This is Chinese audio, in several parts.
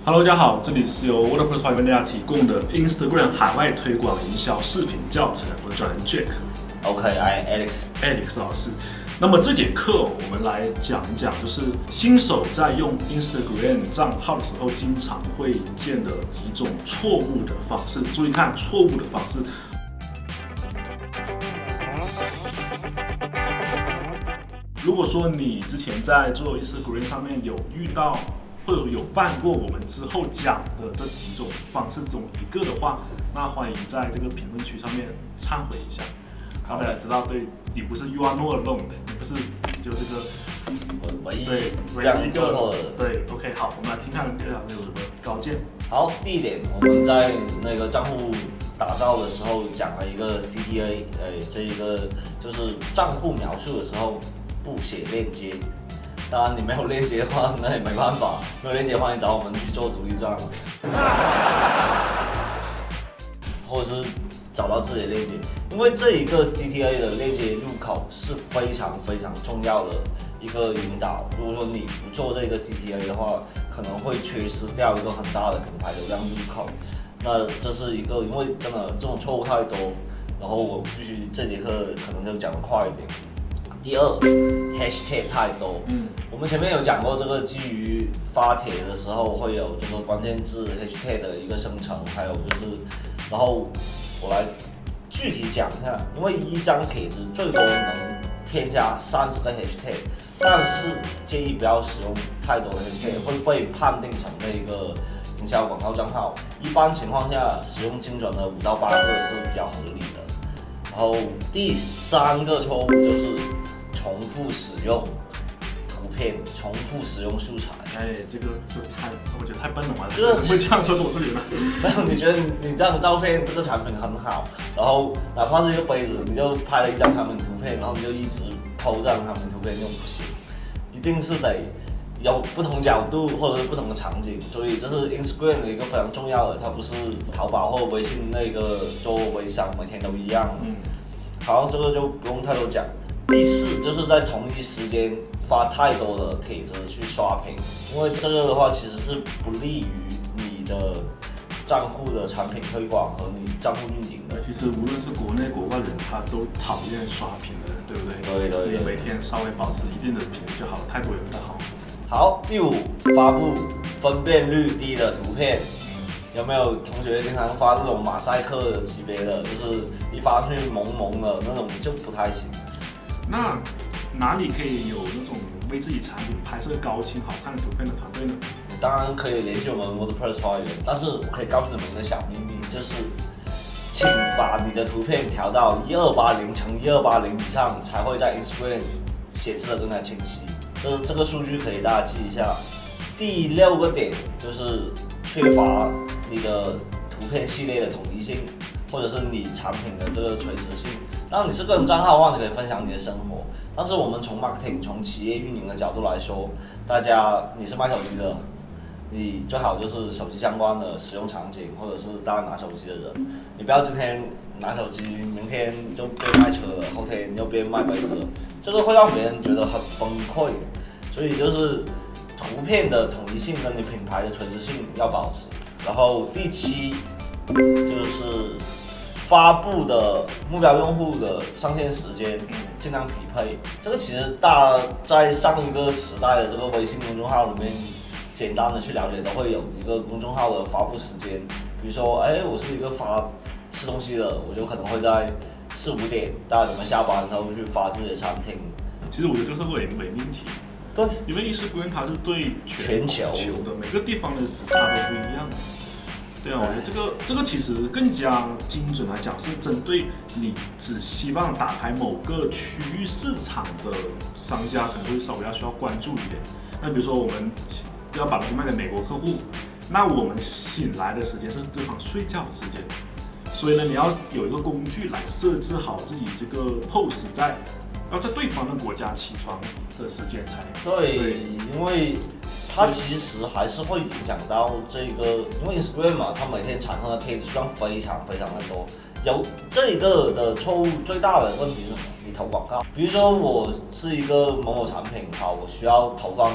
Hello，大家好，这里是由 WordPress 为大家提供的 Instagram 海外推广营销视频教程，我是主持人 Jack。OK，I Alex 老师。那么这节课我们来讲一讲，就是新手在用 Instagram 账号的时候，经常会见的几种错误的方式。注意看错误的方式。如果说你之前在做 Instagram 上面有遇到或者有犯过我们之后讲的这几种方式中一个的话，那欢迎在这个评论区上面忏悔一下。让大家知道，对你不是 you are not alone， 你不是就这个唯一一个对 OK 好，我们来听看有什么高见。 好，第一点，我们在那个账户打造的时候讲了一个 CTA， 这一个就是账户描述的时候不写链接。当然，你没有链接的话，那也没办法。没有链接的话，你找我们去做独立账，或者是找到自己的链接。因为这一个 CTA 的链接入口是非常非常重要的一个引导。如果说你不做这个 CTA 的话，可能会缺失掉一个很大的品牌流量入口。那这是一个，因为真的这种错误太多，然后我必须这节课可能就讲得快一点。第二 ，hashtag 太多。我们前面有讲过，这个基于发帖的时候会有这个关键字 hashtag 的一个生成，还有就是，然后我来具体讲一下，因为一张帖子最多能添加30个 hashtag， 但是建议不要使用太多的 hashtag， 会被判定成那个营销广告账号。一般情况下，使用精准的5到8个是比较合理的。然后第3个错误就是重复使用图片，重复使用素材。 这个是我觉得太笨了嘛，就是会这样说我自己吗？ 没有，你觉得你这张照片这个产品很好，然后哪怕是一个杯子，你就拍了一张产品图片，然后你就一直 po 这张产品图片就不行，一定是得有不同角度或者是不同的场景，所以这是 Instagram 的一个非常重要的，它不是淘宝或微信那个做微商每天都一样。好，这个就不用太多讲。第4就是在同一时间发太多的帖子去刷屏，因为这个的话其实是不利于你的账户的产品推广和你账户运营的。 其实无论是国内国外人，他都讨厌刷屏的人，对不对？ 对。 每天稍微保持一定的频率就好了，太多也不太好。 好，第5，发布分辨率低的图片。有没有同学经常发这种马赛克级别的，就是一发上去蒙蒙的那种就不太行。 那哪里可以有那种为自己产品拍摄高清好看的图片的团队呢？ 你当然可以联系我们 WordPress 花园，但是我可以告诉你们一个小秘密，就是请把你的图片调到1280×1280以上，才会在 Instagram 显示的更加清晰。这个数据可以大家记一下。第6个点就是缺乏你的图片系列的统一性，或者是你产品的这个垂直性。当然你是个人账号的话，你可以分享你的生活。但是我们从 marketing 从企业运营的角度来说，你是卖手机的，你最好就是手机相关的使用场景，或者是大家拿手机的人。你不要今天拿手机，明天就变卖车了，后天又变卖杯子了，这个会让别人觉得很崩溃。所以就是图片的统一性跟你品牌的垂直性要保持。然后第7就是发布的目标用户的上线时间尽量匹配。这个其实大家在上一个时代的这个微信公众号里面简单的去了解，都会有一个公众号的发布时间。比如说，我是一个发吃东西的，我就可能会在4、5点大家准备下班的时候去发自己的餐厅。 其实我觉得这是伪命题。对，因为Instagram它是对全球的，每个地方的时差都不一样。对啊，我觉得这个其实更加精准来讲，是针对你只希望打开某个区域市场的商家，可能会稍微需要关注一点。那比如说我们要把东西卖给美国客户，那我们醒来的时间是对方睡觉的时间，所以呢，你要有一个工具来设置好自己这个 post 要在对方的国家起床的时间才对，因为它其实还是会影响到这个，因为 Instagram 嘛，它每天产生的帖子数量非常非常的多。有这个的错误最大的问题是什么？你投广告，比如说我是一个某某产品，好，我需要投放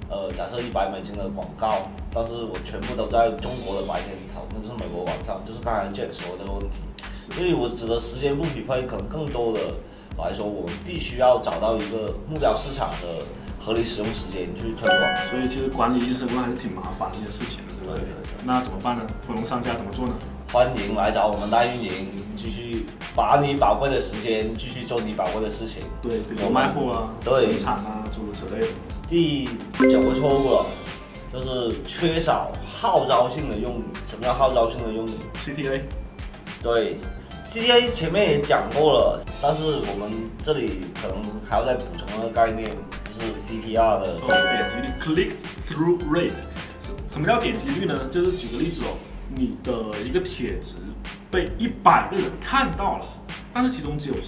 假设$100的广告，但是我全部都在中国的白天里头，那就是美国晚上，就是刚才 Jack 说的这个问题。所以我指的时间不匹配，可能更多的来说，我们必须要找到一个目标市场的合理使用时间去推广。 所以其实管理Instagram还是挺麻烦的一件事情的，对不对？那怎么办呢？普通商家怎么做呢？ 欢迎来找我们代运营，继续把你宝贵的时间继续做你宝贵的事情。 对，比如卖货啊、生产啊，诸如此类的。 第9个错误了，就是缺少号召性的用语。什么叫号召性的用语 ？CTA。 对 ，CTA 前面也讲过了，但是我们这里可能还要再补充一个概念，就是 CTR 的点击率 （Click Through Rate）。什么叫点击率呢？就是举个例子哦，你的一个帖子被100个人看到了，但是其中只有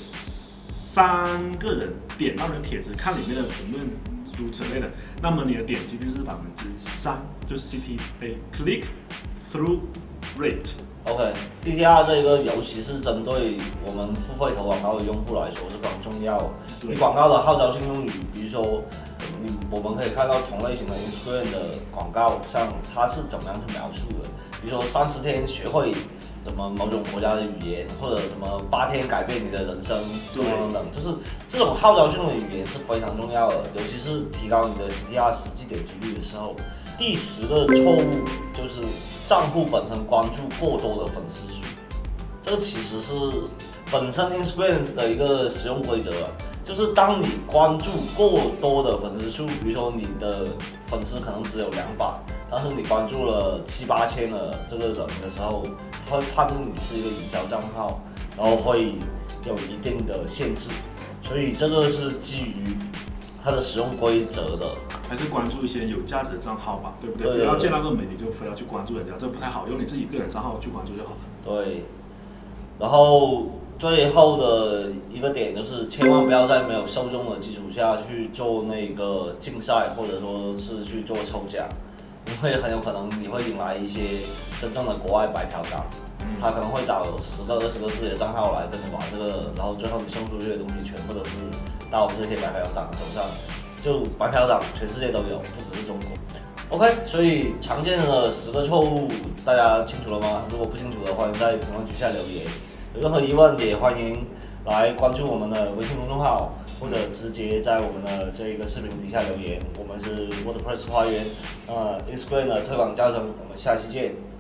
3个人点到你的帖子，看里面的评论诸如此类的，那么你的点击率是3%，就是 CTA（Click Through Rate）。OK，CTR 这个尤其是针对我们付费投广告的用户来说是非常重要的。你广告的号召性用语，比如说，我们可以看到同类型的 Instagram 的广告，像它是怎么样去描述的，比如说30天学会什么某种国家的语言，或者什么8天改变你的人生，等等，就是这种号召性的语言是非常重要的，尤其是提高你的 CTR 实际点击率的时候。第10个错误就是账户本身关注过多的粉丝数，这个其实是本身 Instagram 的一个使用规则，就是当你关注过多的粉丝数，比如说你的粉丝可能只有200，但是你关注了7、8千的这个人的时候，他会判定你是一个营销账号，然后会有一定的限制，所以这个是基于它的使用规则的。 还是关注一些有价值的账号吧，对不对？ 对， 不要见到个美女就非要去关注人家，这不太好，用你自己个人账号去关注就好了。 对，然后最后的一个点就是，千万不要在没有受众的基础下去做那个竞赛，或者说是去做抽奖，因为很有可能你会引来一些真正的国外白嫖党，他可能会找10个、20个自己的账号来跟你玩这个，然后最后你送出去的东西全部都是到这些白嫖党手上。就白嫖党全世界都有，不只是中国。OK， 所以常见的10个错误，大家清楚了吗？如果不清楚的，欢迎在评论区下留言。有任何疑问，也欢迎来关注我们的微信公众号，或者直接在我们的这个视频底下留言。我们是 WordPress 花园，Instagram 的推广教程，我们下期见。